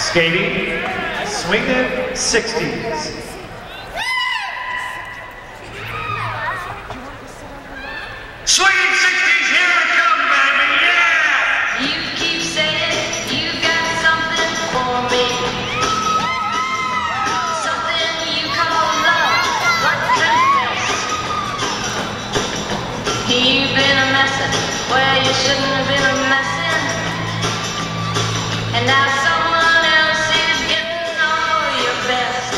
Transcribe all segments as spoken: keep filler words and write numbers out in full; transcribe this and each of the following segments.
Skating, Swingin' sixties. Swingin' sixties, here it comes, baby, yeah! You keep saying you got something for me, something you call love, but confess. You've been a messin' where you shouldn't have been a messin', and now someone else is getting all your best.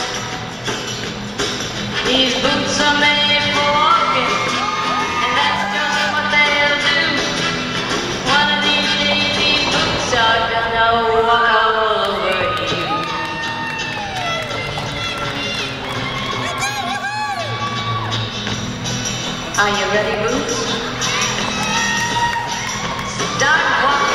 These boots are made for walking, and that's just what they'll do. One of these days, these boots are gonna walk all over you. Are you ready, Boots? Start walking.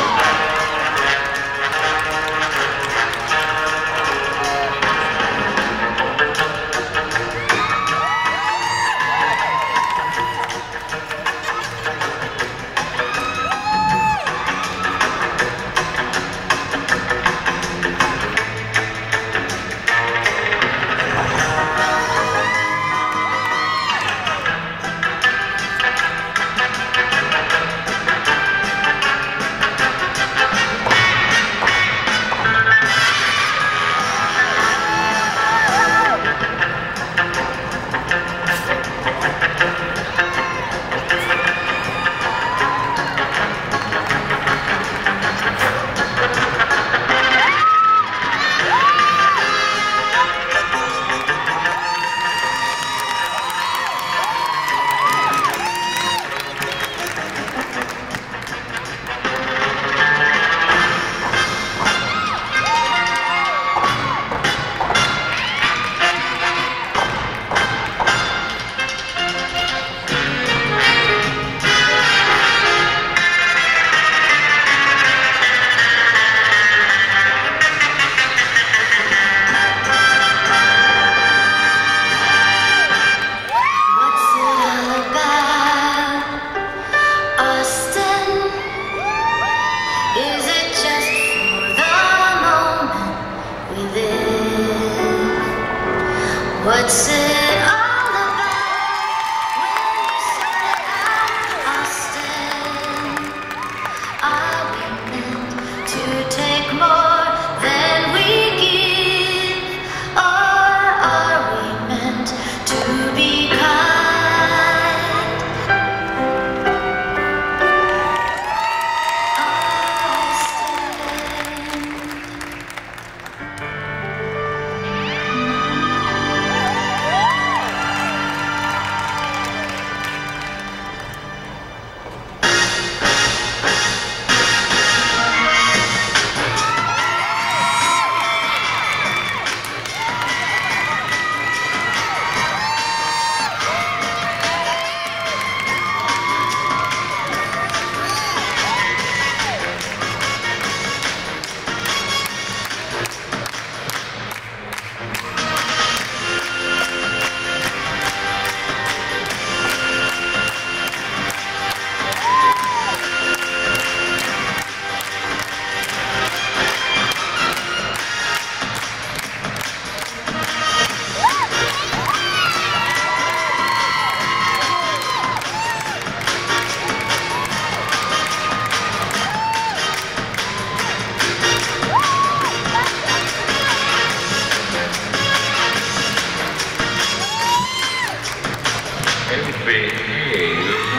What's it all about when you say I'm Austin? Are we meant to take more than we give? Or are we meant to be kind? Behave.